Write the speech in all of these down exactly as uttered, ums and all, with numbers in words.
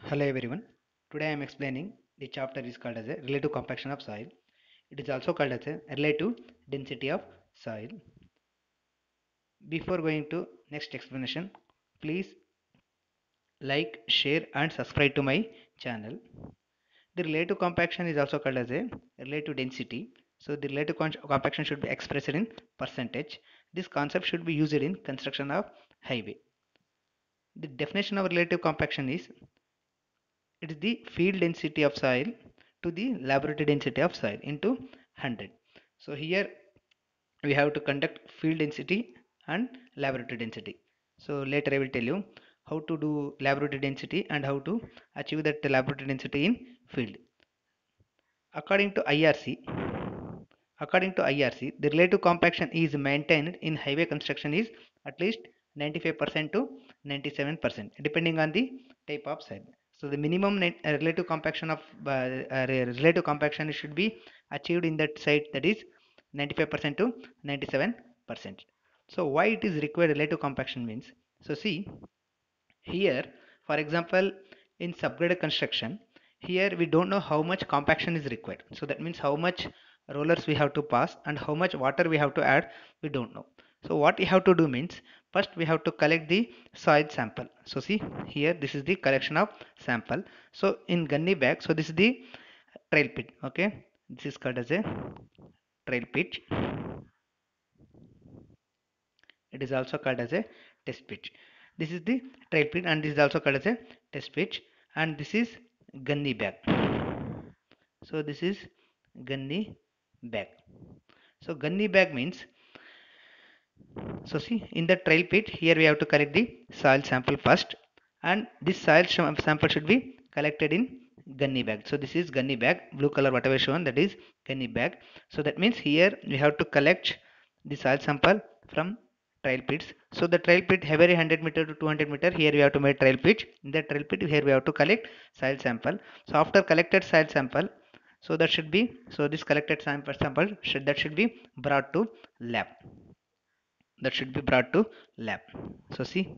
Hello everyone. Today I am explaining the chapter is called as a relative compaction of soil. It is also called as a relative density of soil. Before going to next explanation, please like, share and subscribe to my channel. The relative compaction is also called as a relative density. So the relative compaction should be expressed in percentage. This concept should be used in construction of highway. The definition of relative compaction is it is the field density of soil to the laboratory density of soil into one hundred. So here we have to conduct field density and laboratory density. So later I will tell you how to do laboratory density and how to achieve that laboratory density in field. According to I R C, according to I R C, the relative compaction is maintained in highway construction is at least ninety-five percent to ninety-seven percent depending on the type of site. So the minimum net, uh, relative compaction of uh, uh, relative compaction should be achieved in that site, that is ninety-five percent to ninety-seven percent. So why it is required relative compaction means, so see here, for example, in subgraded construction, here we don't know how much compaction is required. So that means how much rollers we have to pass and how much water we have to add, we don't know. So what we have to do means, first we have to collect the soil sample. So see here, this is the collection of sample. So in gunny bag, so this is the trail pit. Okay, this is called as a trail pit. It is also called as a test pitch. This is the trail pit and this is also called as a test pitch, and this is gunny bag. So this is gunny bag. So gunny bag means, so see in the trail pit here we have to collect the soil sample first, and this soil sample should be collected in gunny bag. So this is gunny bag, blue color whatever shown, that is gunny bag. So that means here we have to collect the soil sample from trail pits. So the trail pit every one hundred meter to two hundred meter, here we have to make trail pit. In the trail pit here we have to collect soil sample. So after collected soil sample, so that should be, so this collected sample sample should that should be brought to lab, that should be brought to lab. So see,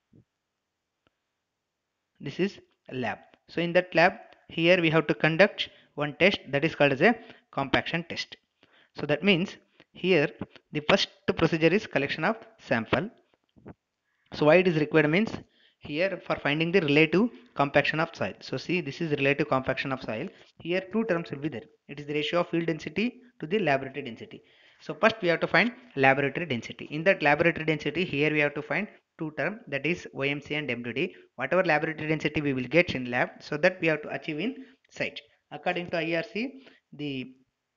this is lab. So in that lab, here we have to conduct one test, that is called as a compaction test. So that means here the first procedure is collection of sample. So why it is required means, here for finding the relative compaction of soil. So see, this is relative compaction of soil. Here two terms will be there. It is the ratio of field density to the laboratory density. So first we have to find laboratory density. In that laboratory density, here we have to find two term, that is O M C and M D D. Whatever laboratory density we will get in lab, so that we have to achieve in site. According to I R C, the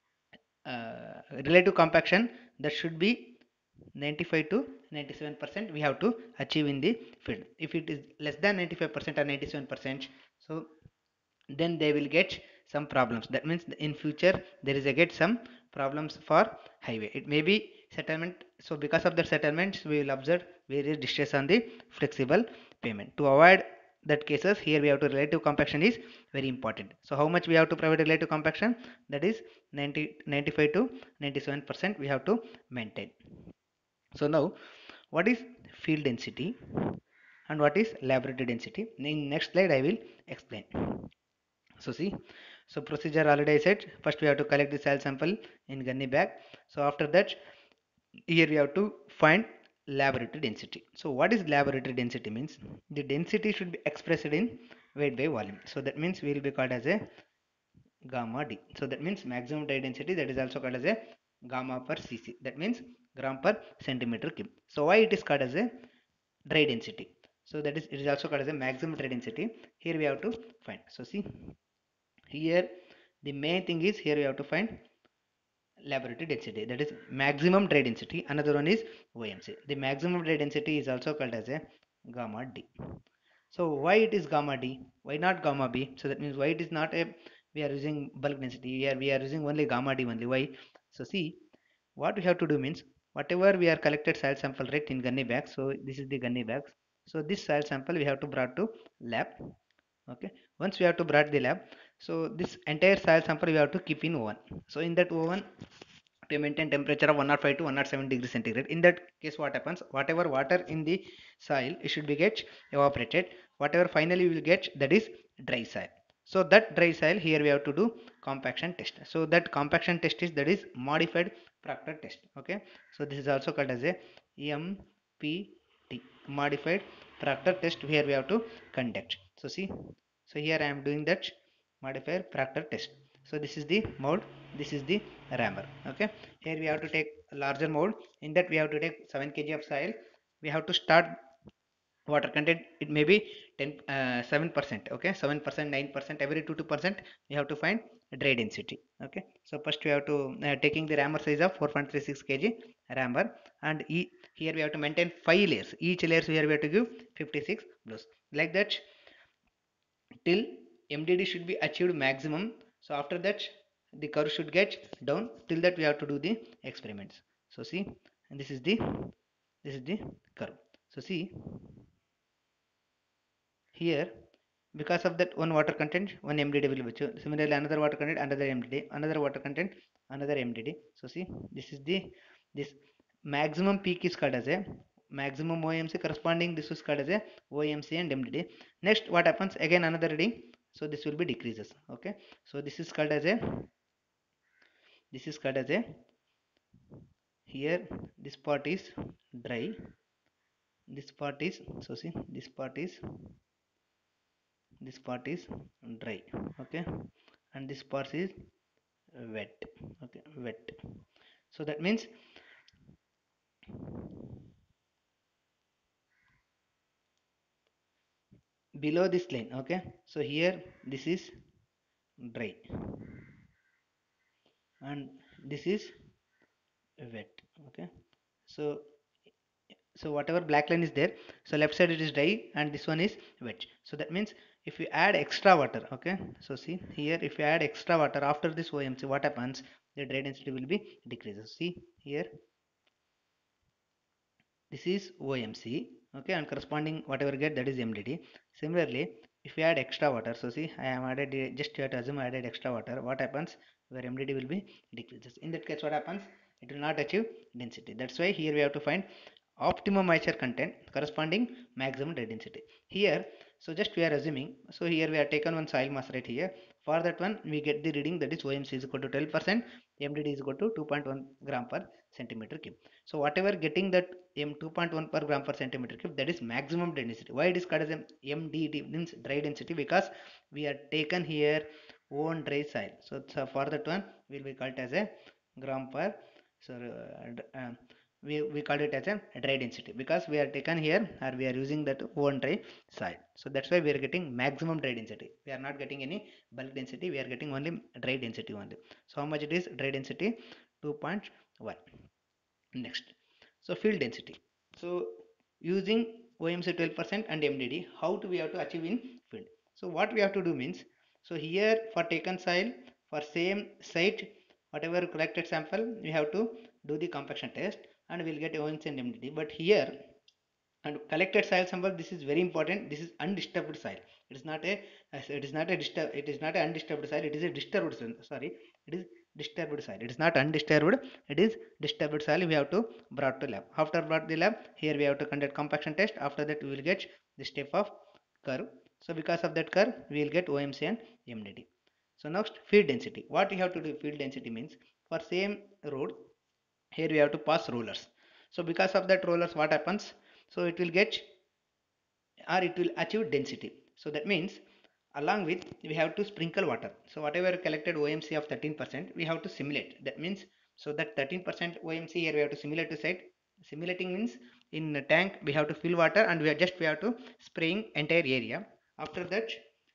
uh, relative compaction that should be ninety-five to ninety-seven percent we have to achieve in the field. If it is less than ninety-five percent or ninety-seven percent, so then they will get some problems. That means in future there is a get some problems for highway. It may be settlement. So because of the settlements, we will observe various distress on the flexible payment. To avoid that cases, here we have to relative compaction is very important. So how much we have to provide relative compaction, that is ninety, ninety-five to ninety-seven percent we have to maintain. So now what is field density and what is laboratory density? In next slide I will explain. So see, so procedure already I said, first we have to collect the soil sample in gunny bag. So after that, here we have to find laboratory density. So what is laboratory density means, the density should be expressed in weight by volume. So that means we will be called as a gamma d. So that means maximum dry density, that is also called as a gamma per cc, that means gram per centimeter cube. So why it is called as a dry density? So that is, it is also called as a maximum dry density. Here we have to find. So see, here the main thing is, here we have to find laboratory density, that is maximum dry density. Another one is O M C. The maximum dry density is also called as a gamma d. So why it is gamma d, why not gamma b? So that means why it is not a, we are using bulk density, we are, we are using only gamma d only. Why? So see, what we have to do means, whatever we are collected soil sample right in gunny bags, so this is the gunny bags. So this soil sample we have to brought to lab. Okay, once we have to brought the lab, so this entire soil sample we have to keep in oven. So in that oven, to maintain temperature of one oh five to one oh seven degrees centigrade. In that case, what happens? Whatever water in the soil, it should be get evaporated. Whatever finally we will get, that is dry soil. So that dry soil, here we have to do compaction test. So that compaction test is, that is modified Proctor test. Okay. So this is also called as a M P T, modified Proctor test. Here we have to conduct. So see, so here I am doing that modified Proctor test. So this is the mold, this is the rammer. Okay. Here we have to take a larger mold. In that we have to take seven kilograms of soil. We have to start water content. It may be ten uh, seven percent. Okay, seven percent, nine percent, every two two percent we have to find dry density. Okay, so first we have to uh, taking the rammer size of four point three six kilograms rammer, and e here we have to maintain five layers. Each layers here we have to give fifty-six blows, like that till M D D should be achieved maximum. So after that the curve should get down. Till that we have to do the experiments. So see, and this is the this is the curve. So see here, because of that one water content, one M D D will be chosen. Similarly, another water content, another M D D, another water content, another M D D. So see, this is the this maximum peak is called as a maximum O M C, corresponding this is called as a O M C and M D D. Next, what happens? Again another reading. So this will be decreases. Okay. So this is called as a this is called as a here this part is dry. This part is, so see, this part is this part is dry. Okay, and this part is wet. Okay, wet. So that means below this line. Okay, so here this is dry and this is wet. Okay, so so whatever black line is there, so left side it is dry and this one is wet. So that means if you add extra water, okay, so see here, if you add extra water after this O M C, what happens? The dry density will be decreases. See here, this is O M C. Okay, and corresponding whatever get, that is M D D. Similarly, if you add extra water, so see I am added, just you have to assume I added extra water, what happens? Where M D D will be decreases. In that case, what happens? It will not achieve density. That's why here we have to find optimum moisture content corresponding maximum dry density. Here, so just we are assuming, so here we have taken one soil mass right here. For that one we get the reading, that is O M C is equal to twelve percent, M D D is equal to two point one gram per centimeter cube. So whatever getting that M two point one per gram per centimeter cube, that is maximum density. Why it is called as M D D, means dry density? Because we are taken here own dry soil. So, so for that one will be called as a gram per, so uh, uh, we, we call it as a dry density, because we are taken here or we are using that own dry soil. So that's why we are getting maximum dry density. We are not getting any bulk density, we are getting only dry density only. So how much it is dry density? two point one. Next, so field density. So using O M C twelve percent and M D D, how do we have to achieve in field? So what we have to do means, so here for taken soil, for same site, whatever collected sample, we have to do the compaction test and we'll get O M C and M D D. But here, and collected soil sample, this is very important, this is undisturbed soil. It is not a it is not a disturb it is not a undisturbed soil, it is a disturbed soil. Sorry, it is disturbed soil. It is not undisturbed, it is disturbed soil. We have to brought to lab. After brought the lab, here we have to conduct compaction test. After that we will get the step of curve. So because of that curve we will get O M C and M D D. So next, field density. What we have to do? Field density means, for same road, here we have to pass rollers. So because of that rollers, what happens? So it will get, or it will achieve density. So that means along with we have to sprinkle water. So whatever collected O M C of thirteen percent, we have to simulate. That means, so that thirteen percent O M C here we have to simulate to site. Simulating means in a tank we have to fill water and we are just we have to spraying entire area. After that,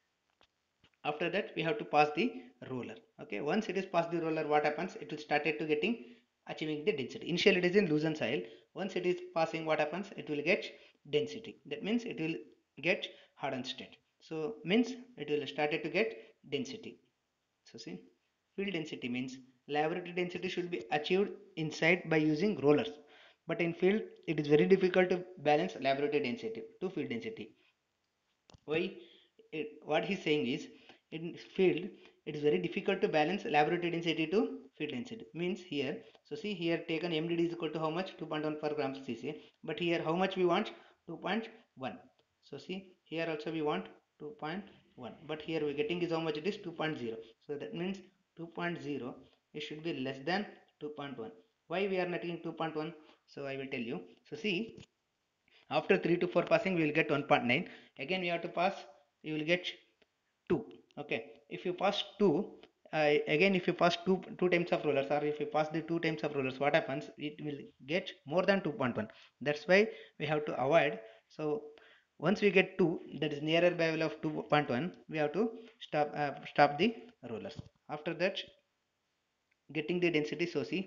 after that we have to pass the roller. Okay, once it is past the roller, what happens? It will started to getting achieving the density. Initially it is in loosened soil. Once it is passing, what happens? It will get density. That means it will get hardened state. So means it will started to get density. So see, field density means laboratory density should be achieved inside by using rollers, but in field it is very difficult to balance laboratory density to field density. Why? It, what he's saying is, in field it is very difficult to balance laboratory density to field density means here. So see here taken M D D is equal to how much? two point one per gram C C. But here how much we want? two point one. So see here also we want two point one. But here we getting is how much it is? two point zero. So that means two point zero it should be less than two point one. Why we are not getting two point one? So I will tell you. So see after three to four passing we will get one point nine. Again we have to pass, you will get two. Okay, if you pass two, uh, again if you pass two two times of rollers, or if you pass the two times of rollers, what happens? It will get more than two point one. That's why we have to avoid. So once we get two, that is nearer by value of two point one, we have to stop uh, stop the rollers. After that, getting the density. So see,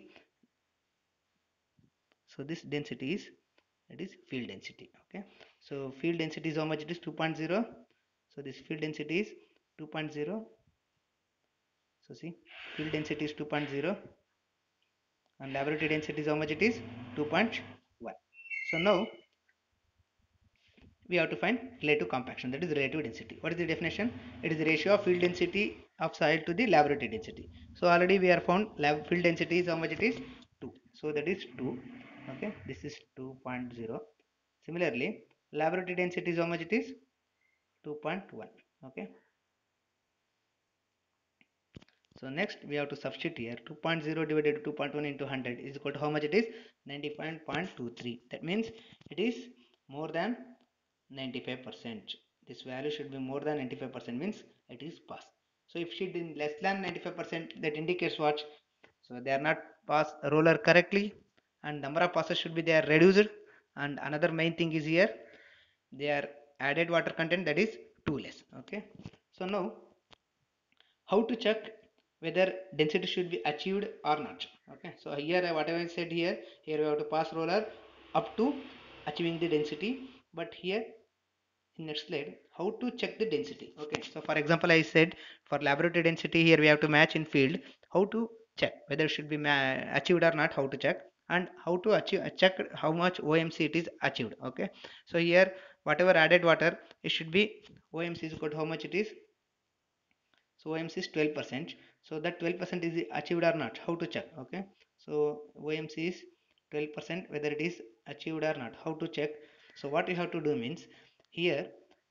so this density is, it is field density. Okay, so field density is how much? It is two point zero. So this field density is two point zero. So see, field density is two point zero and laboratory density is how much? It is two point one. So now we have to find relative compaction, that is relative density. What is the definition? It is the ratio of field density of soil to the laboratory density. So already we are found lab field density is how much? It is two. So that is two. Okay, this is two point zero. Similarly, laboratory density is how much? It is two point one. Okay, so next we have to substitute here. two point zero divided by two point one into one hundred is equal to how much? It is ninety-five point two three. That means it is more than ninety-five percent. This value should be more than ninety-five percent, means it is pass. So if it is less than ninety-five percent, that indicates what? So they are not pass roller correctly, and number of passes should be they are reduced. And another main thing is here, they are added water content, that is too less. Okay, so now how to check whether density should be achieved or not? Okay, so here whatever I said here, here we have to pass roller up to achieving the density. But here in next slide, how to check the density? Okay, so for example I said for laboratory density, here we have to match in field. How to check whether it should be achieved or not? How to check? And how to achieve check how much O M C it is achieved? Okay, so here whatever added water, it should be O M C is equal to how much it is? So O M C is twelve percent. So that twelve percent is achieved or not? How to check? Okay, so O M C is twelve percent, whether it is achieved or not? How to check? So what you have to do means, here,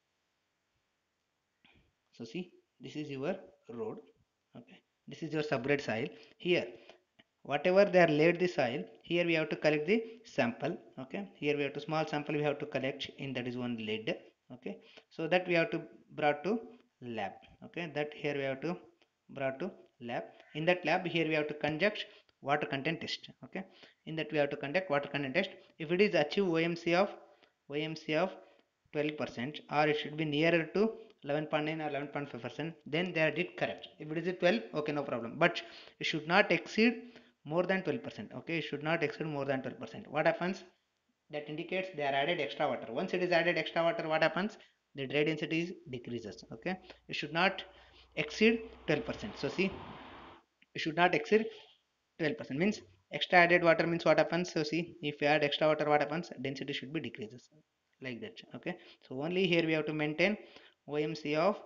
so see, this is your road. Okay, this is your subgrade soil. Here whatever they are laid the soil, here we have to collect the sample. Okay, here we have to small sample we have to collect in, that is one lead. Okay, so that we have to brought to lab. Okay, that here we have to brought to lab. In that lab, here we have to conduct water content test. Okay, in that we have to conduct water content test. If it is achieve O M C of O M C of twelve percent, or it should be nearer to eleven point nine or eleven point five percent, then they are did correct. If it is twelve, okay, no problem, but it should not exceed more than twelve percent. Okay, it should not exceed more than twelve percent. What happens? That indicates they are added extra water. Once it is added extra water, what happens? The dry density is decreases. Okay, it should not exceed twelve percent. So see, it should not exceed twelve percent, means extra added water means what happens? So see, if you add extra water, what happens? Density should be decreases, like that. Okay, so only here we have to maintain O M C of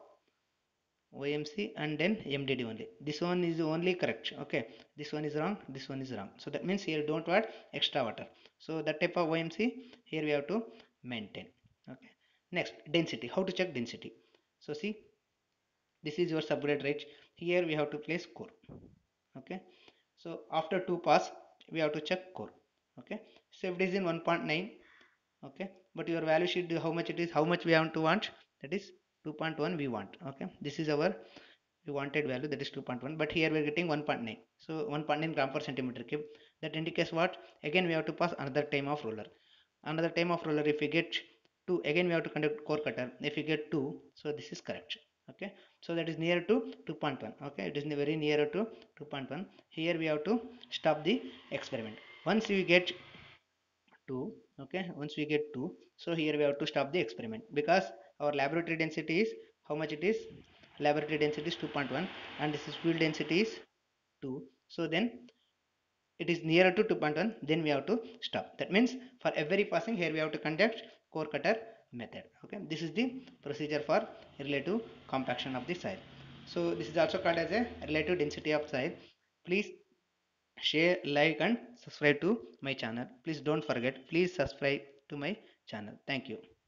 O M C and then M D D only. This one is only correct. Okay, this one is wrong, this one is wrong. So that means here don't add extra water. So that type of O M C here we have to maintain. Okay, next density. How to check density? So see, this is your subgrade range. Here we have to place core. Okay, so after two pass we have to check core. Okay, so if it is in one point nine, okay, but your value should be how much it is, how much we want to want, that is two point one we want. Okay, this is our we wanted value, that is two point one, but here we are getting one point nine. So one point nine gram per centimeter cube, that indicates what? Again we have to pass another time of roller, another time of roller. If we get two, again we have to conduct core cutter. If we get two, so this is correct. Okay, so that is near to two point one. Okay, it is very near to two point one. Here we have to stop the experiment. Once we get two, okay, once we get two, so here we have to stop the experiment, because our laboratory density is how much it is? Laboratory density is two point one and this is field density is two. So then it is nearer to two point one, then we have to stop. That means for every passing, here we have to conduct core cutter method. Okay, this is the procedure for relative compaction of the soil. So this is also called as a relative density of soil. Please share, like and subscribe to my channel. Please don't forget, please subscribe to my channel. Thank you.